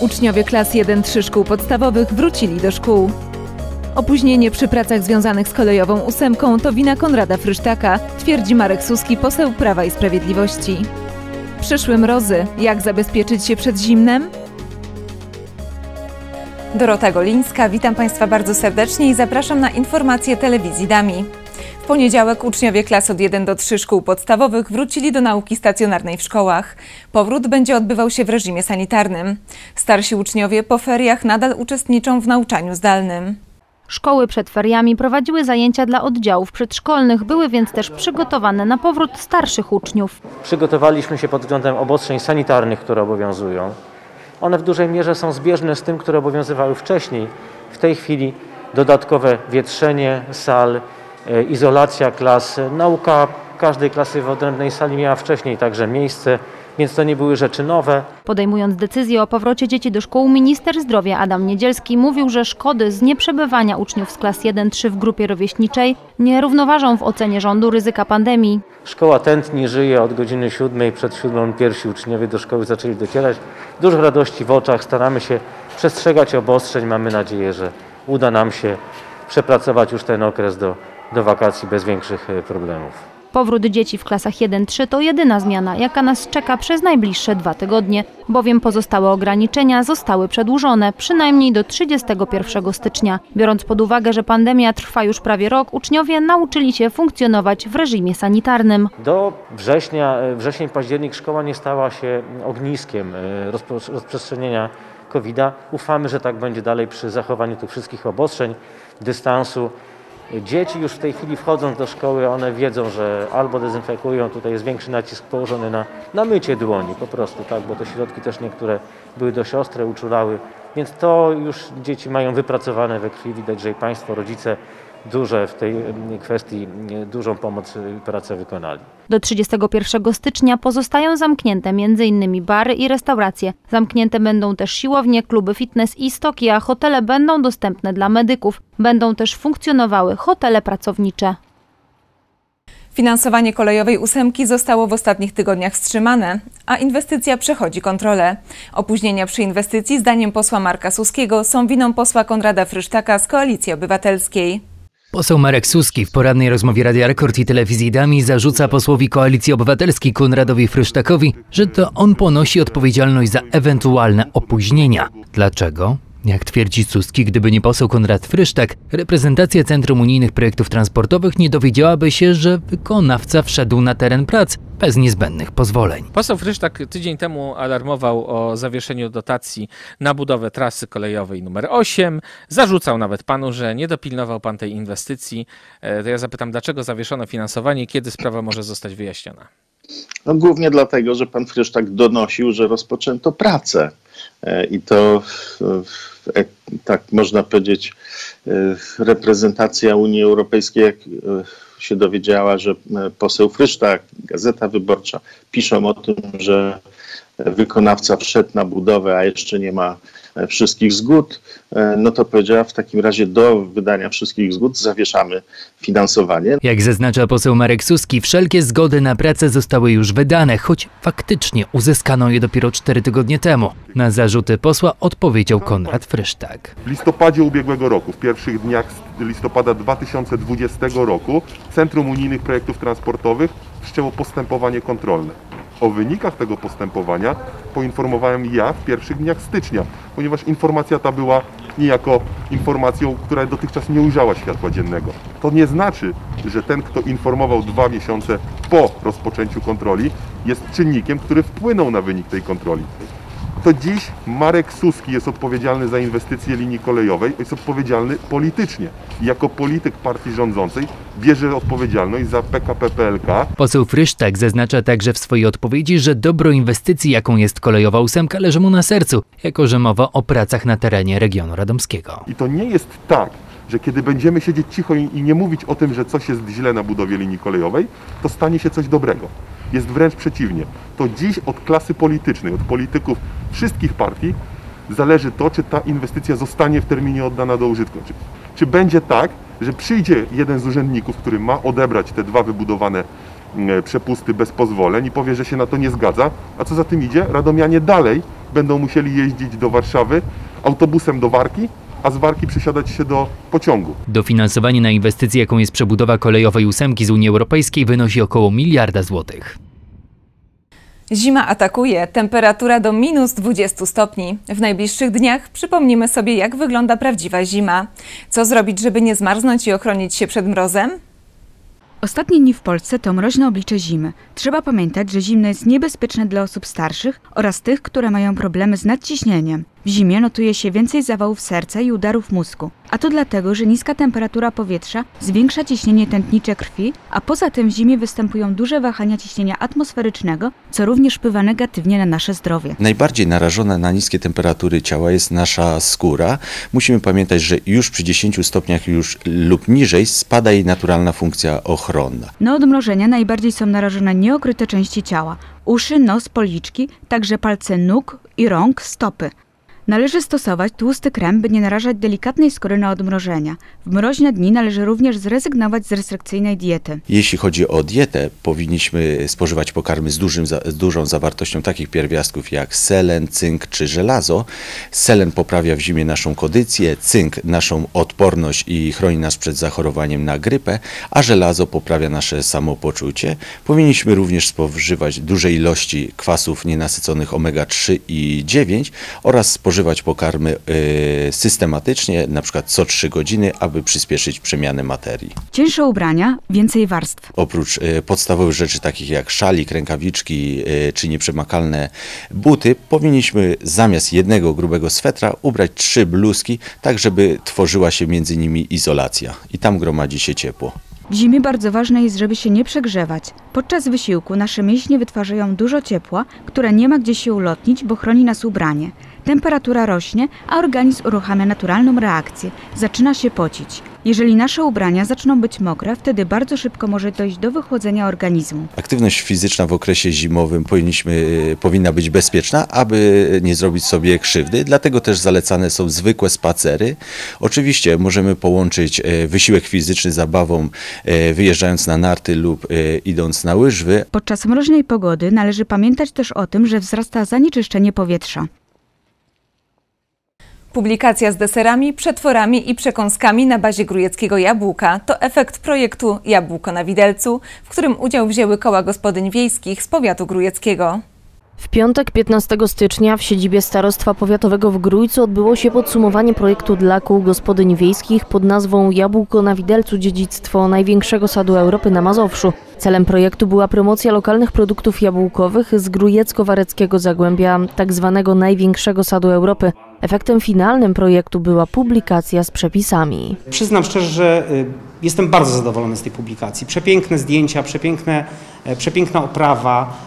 Uczniowie klas 1-3 szkół podstawowych wrócili do szkół. Opóźnienie przy pracach związanych z kolejową ósemką to wina Konrada Frysztaka, twierdzi Marek Suski, poseł Prawa i Sprawiedliwości. Przyszłe mrozy. Jak zabezpieczyć się przed zimnem? Dorota Golińska, witam Państwa bardzo serdecznie i zapraszam na informacje telewizji Dami. W poniedziałek uczniowie klas od 1 do 3 szkół podstawowych wrócili do nauki stacjonarnej w szkołach. Powrót będzie odbywał się w reżimie sanitarnym. Starsi uczniowie po feriach nadal uczestniczą w nauczaniu zdalnym. Szkoły przed feriami prowadziły zajęcia dla oddziałów przedszkolnych, były więc też przygotowane na powrót starszych uczniów. Przygotowaliśmy się pod względem obostrzeń sanitarnych, które obowiązują. One w dużej mierze są zbieżne z tym, które obowiązywały wcześniej. W tej chwili dodatkowe wietrzenie sal, izolacja klas. Nauka każdej klasy w odrębnej sali miała wcześniej także miejsce, więc to nie były rzeczy nowe. Podejmując decyzję o powrocie dzieci do szkół, minister zdrowia Adam Niedzielski mówił, że szkody z nieprzebywania uczniów z klas 1-3 w grupie rówieśniczej nie równoważą w ocenie rządu ryzyka pandemii. Szkoła tętni, żyje od godziny 7, przed 7 pierwsi uczniowie do szkoły zaczęli docierać. Dużo radości w oczach, staramy się przestrzegać obostrzeń, mamy nadzieję, że uda nam się przepracować już ten okres do wakacji bez większych problemów. Powrót dzieci w klasach 1-3 to jedyna zmiana, jaka nas czeka przez najbliższe 2 tygodnie, bowiem pozostałe ograniczenia zostały przedłużone, przynajmniej do 31 stycznia. Biorąc pod uwagę, że pandemia trwa już prawie rok, uczniowie nauczyli się funkcjonować w reżimie sanitarnym. Do wrzesień, październik szkoła nie stała się ogniskiem rozprzestrzenienia COVID-a. Ufamy, że tak będzie dalej przy zachowaniu tych wszystkich obostrzeń, dystansu. Dzieci już w tej chwili wchodząc do szkoły, one wiedzą, że albo dezynfekują, tutaj jest większy nacisk położony na mycie dłoni po prostu, tak, bo te środki też niektóre były dość ostre, uczulały, więc to już dzieci mają wypracowane we krwi, widać, że i państwo, rodzice w tej kwestii dużą pomoc i pracę wykonali. Do 31 stycznia pozostają zamknięte m.in. bary i restauracje. Zamknięte będą też siłownie, kluby fitness i stoki, a hotele będą dostępne dla medyków. Będą też funkcjonowały hotele pracownicze. Finansowanie kolejowej ósemki zostało w ostatnich tygodniach wstrzymane, a inwestycja przechodzi kontrolę. Opóźnienia przy inwestycji, zdaniem posła Marka Suskiego, są winą posła Konrada Frysztaka z Koalicji Obywatelskiej. Poseł Marek Suski w porannej rozmowie Radia Rekord i Telewizji Dami zarzuca posłowi Koalicji Obywatelskiej Konradowi Frysztakowi, że to on ponosi odpowiedzialność za ewentualne opóźnienia. Dlaczego? Jak twierdzi Suski, gdyby nie poseł Konrad Frysztak, reprezentacja Centrum Unijnych Projektów Transportowych nie dowiedziałaby się, że wykonawca wszedł na teren prac bez niezbędnych pozwoleń. Poseł Frysztak tydzień temu alarmował o zawieszeniu dotacji na budowę trasy kolejowej numer 8. Zarzucał nawet panu, że nie dopilnował pan tej inwestycji. To ja zapytam, dlaczego zawieszono finansowanie i kiedy sprawa może zostać wyjaśniona? No, głównie dlatego, że pan Frysztak donosił, że rozpoczęto pracę. I to, tak można powiedzieć, reprezentacja Unii Europejskiej, jak się dowiedziała, że poseł Frysztak, Gazeta Wyborcza piszą o tym, że wykonawca wszedł na budowę, a jeszcze nie ma wszystkich zgód, no to powiedziała, w takim razie do wydania wszystkich zgód zawieszamy finansowanie. Jak zaznacza poseł Marek Suski, wszelkie zgody na pracę zostały już wydane, choć faktycznie uzyskano je dopiero 4 tygodnie temu. Na zarzuty posła odpowiedział Konrad Frysztak. W listopadzie ubiegłego roku, w pierwszych dniach listopada 2020 roku, Centrum Unijnych Projektów Transportowych wszczęło postępowanie kontrolne. O wynikach tego postępowania poinformowałem ja w pierwszych dniach stycznia, ponieważ informacja ta była niejako informacją, która dotychczas nie ujrzała światła dziennego. To nie znaczy, że ten, kto informował 2 miesiące po rozpoczęciu kontroli, jest czynnikiem, który wpłynął na wynik tej kontroli. To dziś Marek Suski jest odpowiedzialny za inwestycje linii kolejowej, jest odpowiedzialny politycznie. Jako polityk partii rządzącej bierze odpowiedzialność za PKP PLK. Poseł Frysztak zaznacza także w swojej odpowiedzi, że dobro inwestycji, jaką jest kolejowa ósemka, leży mu na sercu, jako że mowa o pracach na terenie regionu radomskiego. I to nie jest tak, że kiedy będziemy siedzieć cicho i nie mówić o tym, że coś jest źle na budowie linii kolejowej, to stanie się coś dobrego. Jest wręcz przeciwnie. To dziś od klasy politycznej, od polityków wszystkich partii zależy to, czy ta inwestycja zostanie w terminie oddana do użytku. Czy będzie tak, że przyjdzie jeden z urzędników, który ma odebrać te 2 wybudowane przepusty bez pozwoleń i powie, że się na to nie zgadza, a co za tym idzie, radomianie dalej będą musieli jeździć do Warszawy autobusem do Warki, a z Warki przesiadać się do pociągu. Dofinansowanie na inwestycję, jaką jest przebudowa kolejowej ósemki z Unii Europejskiej, wynosi około 1 miliarda złotych. Zima atakuje, temperatura do -20 stopni. W najbliższych dniach przypomnimy sobie, jak wygląda prawdziwa zima. Co zrobić, żeby nie zmarznąć i ochronić się przed mrozem? Ostatnie dni w Polsce to mroźne oblicze zimy. Trzeba pamiętać, że zimno jest niebezpieczne dla osób starszych oraz tych, które mają problemy z nadciśnieniem. W zimie notuje się więcej zawałów serca i udarów mózgu. A to dlatego, że niska temperatura powietrza zwiększa ciśnienie tętnicze krwi, a poza tym w zimie występują duże wahania ciśnienia atmosferycznego, co również wpływa negatywnie na nasze zdrowie. Najbardziej narażona na niskie temperatury ciała jest nasza skóra. Musimy pamiętać, że już przy 10 stopniach lub niżej spada jej naturalna funkcja ochronna. Na odmrożenia najbardziej są narażone nieokryte części ciała: uszy, nos, policzki, także palce nóg i rąk, stopy. Należy stosować tłusty krem, by nie narażać delikatnej skóry na odmrożenia. W mroźne dni należy również zrezygnować z restrykcyjnej diety. Jeśli chodzi o dietę, powinniśmy spożywać pokarmy z dużą zawartością takich pierwiastków jak selen, cynk czy żelazo. Selen poprawia w zimie naszą kondycję, cynk naszą odporność i chroni nas przed zachorowaniem na grypę, a żelazo poprawia nasze samopoczucie. Powinniśmy również spożywać duże ilości kwasów nienasyconych omega-3 i 9 oraz spożywać pokarmy systematycznie, na przykład co 3 godziny, aby przyspieszyć przemianę materii. Cięższe ubrania, więcej warstw. Oprócz podstawowych rzeczy takich jak szalik, rękawiczki czy nieprzemakalne buty, powinniśmy zamiast jednego grubego swetra ubrać 3 bluzki, tak żeby tworzyła się między nimi izolacja i tam gromadzi się ciepło. W zimie bardzo ważne jest, żeby się nie przegrzewać. Podczas wysiłku nasze mięśnie wytwarzają dużo ciepła, które nie ma gdzie się ulotnić, bo chroni nas ubranie. Temperatura rośnie, a organizm uruchamia naturalną reakcję. Zaczyna się pocić. Jeżeli nasze ubrania zaczną być mokre, wtedy bardzo szybko może dojść do wychłodzenia organizmu. Aktywność fizyczna w okresie zimowym powinna być bezpieczna, aby nie zrobić sobie krzywdy, dlatego też zalecane są zwykłe spacery. Oczywiście możemy połączyć wysiłek fizyczny z zabawą, wyjeżdżając na narty lub idąc na łyżwy. Podczas mroźnej pogody należy pamiętać też o tym, że wzrasta zanieczyszczenie powietrza. Publikacja z deserami, przetworami i przekąskami na bazie grujeckiego jabłka to efekt projektu Jabłko na Widelcu, w którym udział wzięły koła gospodyń wiejskich z powiatu grujeckiego. W piątek 15 stycznia w siedzibie Starostwa Powiatowego w Grójcu odbyło się podsumowanie projektu dla kół gospodyń wiejskich pod nazwą Jabłko na Widelcu – dziedzictwo największego sadu Europy na Mazowszu. Celem projektu była promocja lokalnych produktów jabłkowych z Grójecko-Wareckiego Zagłębia, tak zwanego największego sadu Europy. Efektem finalnym projektu była publikacja z przepisami. Przyznam szczerze, że jestem bardzo zadowolony z tej publikacji. Przepiękne zdjęcia, przepiękna oprawa.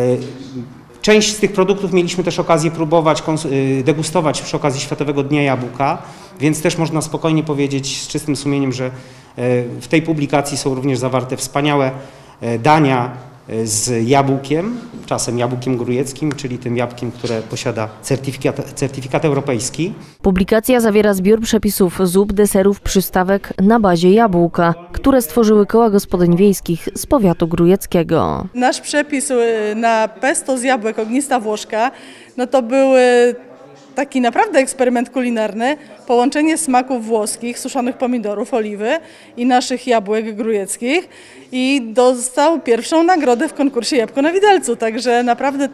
Część z tych produktów mieliśmy też okazję próbować, degustować przy okazji Światowego Dnia Jabłka, więc też można spokojnie powiedzieć z czystym sumieniem, że w tej publikacji są również zawarte wspaniałe dania z jabłkiem, czasem jabłkiem grujeckim, czyli tym jabłkiem, które posiada certyfikat europejski. Publikacja zawiera zbiór przepisów zup, deserów, przystawek na bazie jabłka, które stworzyły koła gospodyń wiejskich z powiatu grujeckiego. Nasz przepis na pesto z jabłek ognista Włoszka, no to był taki naprawdę eksperyment kulinarny, połączenie smaków włoskich, suszonych pomidorów, oliwy i naszych jabłek grujeckich i dostał pierwszą nagrodę w konkursie Jabłko na Widelcu, także naprawdę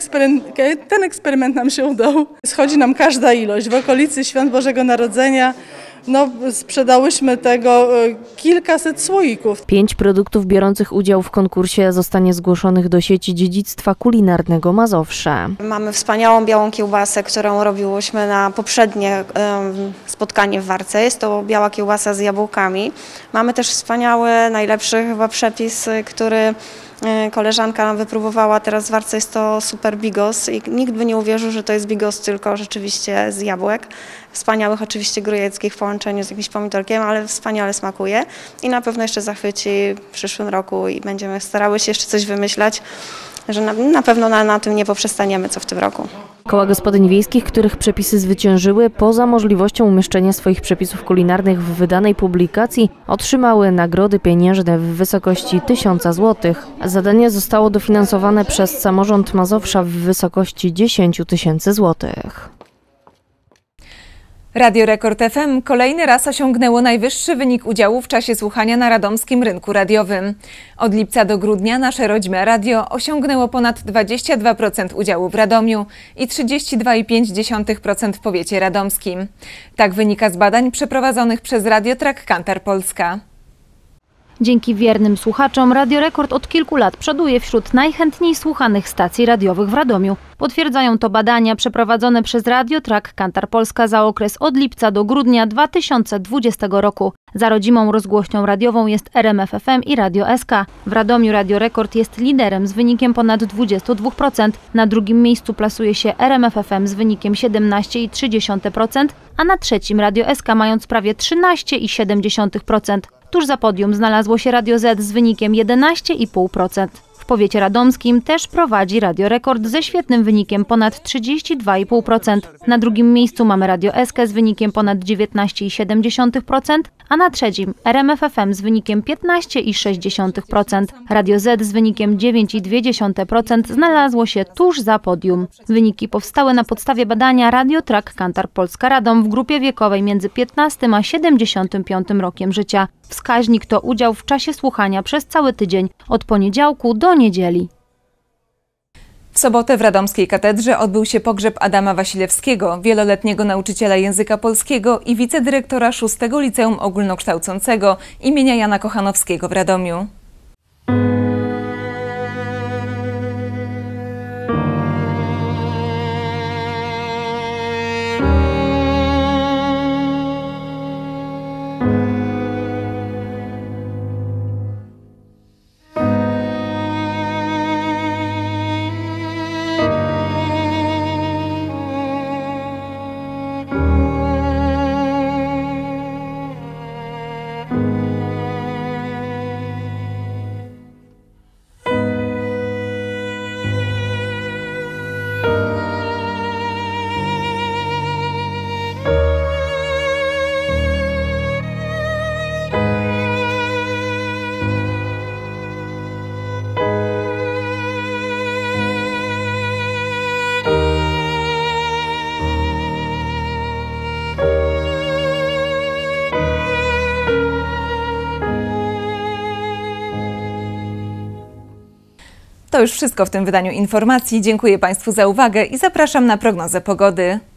ten eksperyment nam się udał. Schodzi nam każda ilość. W okolicy Świąt Bożego Narodzenia sprzedałyśmy tego kilkaset słoików. 5 produktów biorących udział w konkursie zostanie zgłoszonych do sieci dziedzictwa kulinarnego Mazowsze. Mamy wspaniałą białą kiełbasę, którą robiłyśmy na poprzednie spotkanie w Warce. Jest to biała kiełbasa z jabłkami. Mamy też wspaniały, najlepszy chyba przepis, który koleżanka nam wypróbowała teraz w Warce. Jest to super bigos i nikt by nie uwierzył, że to jest bigos tylko rzeczywiście z jabłek. Wspaniałych oczywiście grujeckich w połączeniu z jakimś pomidorkiem, ale wspaniale smakuje i na pewno jeszcze zachwyci w przyszłym roku i będziemy starały się jeszcze coś wymyślać, że na pewno na tym nie poprzestaniemy, co w tym roku. Koła gospodyń wiejskich, których przepisy zwyciężyły, poza możliwością umieszczenia swoich przepisów kulinarnych w wydanej publikacji, otrzymały nagrody pieniężne w wysokości 1000 zł. Zadanie zostało dofinansowane przez samorząd Mazowsza w wysokości 10 000 złotych. Radio Rekord FM kolejny raz osiągnęło najwyższy wynik udziału w czasie słuchania na radomskim rynku radiowym. Od lipca do grudnia nasze rodzime radio osiągnęło ponad 22% udziału w Radomiu i 32,5% w powiecie radomskim. Tak wynika z badań przeprowadzonych przez Radio Track Kantar Polska. Dzięki wiernym słuchaczom Radio Rekord od kilku lat przoduje wśród najchętniej słuchanych stacji radiowych w Radomiu. Potwierdzają to badania przeprowadzone przez Radio Track Kantar Polska za okres od lipca do grudnia 2020 roku. Za rodzimą rozgłośnią radiową jest RMF FM i Radio SK. W Radomiu Radio Rekord jest liderem z wynikiem ponad 22%. Na drugim miejscu plasuje się RMF FM z wynikiem 17,3%, a na trzecim Radio SK mając prawie 13,7%. Tuż za podium znalazło się Radio Z z wynikiem 11,5%. W powiecie radomskim też prowadzi Radio Rekord ze świetnym wynikiem ponad 32,5%. Na drugim miejscu mamy Radio SK z wynikiem ponad 19,7%, a na trzecim RMF FM z wynikiem 15,6%. Radio Z z wynikiem 9,2% znalazło się tuż za podium. Wyniki powstały na podstawie badania Radio Track Kantar Polska Radom w grupie wiekowej między 15 a 75 rokiem życia. Wskaźnik to udział w czasie słuchania przez cały tydzień, od poniedziałku do niedzieli. W sobotę w radomskiej katedrze odbył się pogrzeb Adama Wasilewskiego, wieloletniego nauczyciela języka polskiego i wicedyrektora 6. Liceum Ogólnokształcącego imienia Jana Kochanowskiego w Radomiu. To już wszystko w tym wydaniu informacji. Dziękuję Państwu za uwagę i zapraszam na prognozę pogody.